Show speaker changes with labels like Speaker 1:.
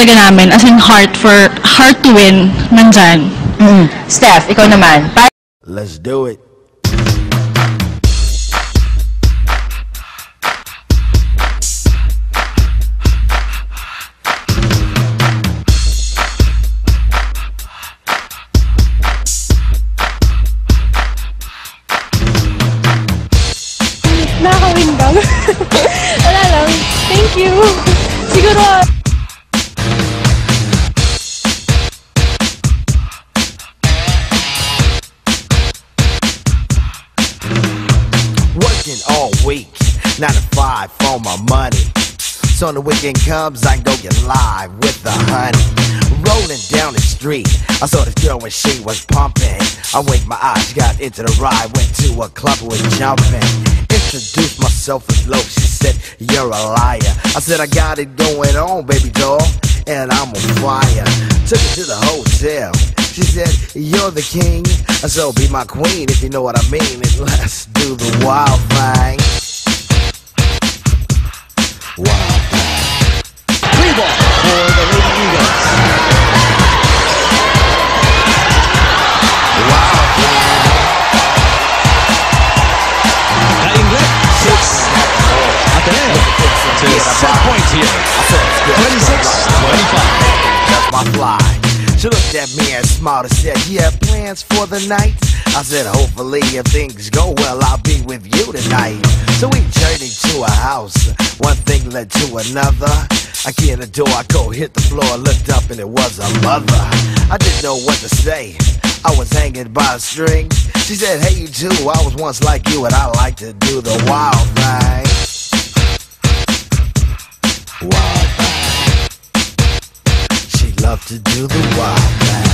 Speaker 1: talaga namin, as in heart to win, nandyan.
Speaker 2: Steph, ikaw naman.
Speaker 3: Let's do it.
Speaker 4: Nakaka-win bang? Wala lang. Thank you. Siguro,
Speaker 3: Working all week, 9 to 5 for my money. So when the weekend comes, I can go get live with the honey. Rolling down the street, I saw this girl when she was pumping. I winked my eyes, got into the ride, went to a club, was jumping. Introduced myself as low, she said, you're a liar. I said, I got it going on, baby doll, and I'm on fire. Took her to the hotel, she said, you're the king, so be my queen if you know what I mean, and let's do the wild thing. Wild thing. Free ball for the Lady Eagles. Wild thing.
Speaker 5: England 6. Ateneo to set points here. 26-25.
Speaker 3: That's my fly. She looked at me and smiled and said, you have plans for the night? I said, hopefully if things go well, I'll be with you tonight. So we journeyed to a house, one thing led to another. I get in the door, I go hit the floor, looked up and it was a mother. I didn't know what to say, I was hanging by a string. She said, hey you too, I was once like you and I like to do the wild thing. Wild thing. She loved to do the wild thing.